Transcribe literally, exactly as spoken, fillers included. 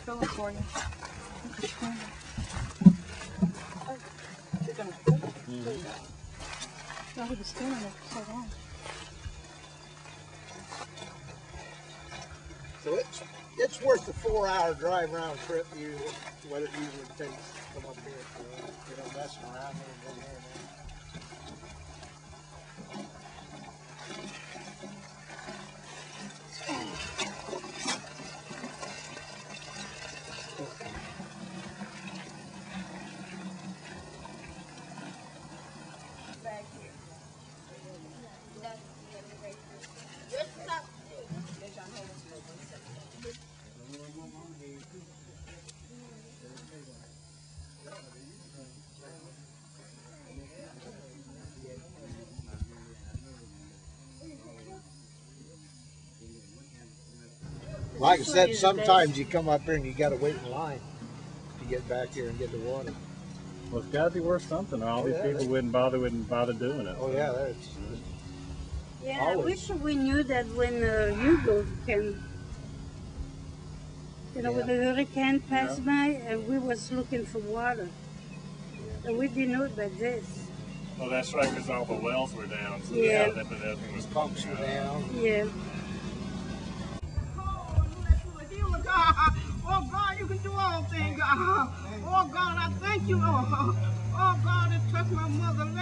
fill it for you. Mm-hmm. No, he was standing there for so long. So it's it's worth the four-hour drive round trip. You what it usually takes to come up here. So you know, messing around here and down here. Like I said, sometimes you come up here and you got to wait in line to get back here and get the water. Well, it's got to be worth something. All these yeah, people wouldn't bother, wouldn't bother doing it. Oh yeah, that's. Yeah, always. I wish we knew that when uh, Hugo came. You know, Yeah. when the hurricane passed Yeah. by, and we was looking for water, Yeah. and we didn't know about this. Well, that's right, because all the wells were down, so Yeah. yeah, that, but everything was Pumps were down. Yeah. Oh God, you can do all things, God. Oh God, I thank you, Lord. Oh God, it touched my mother.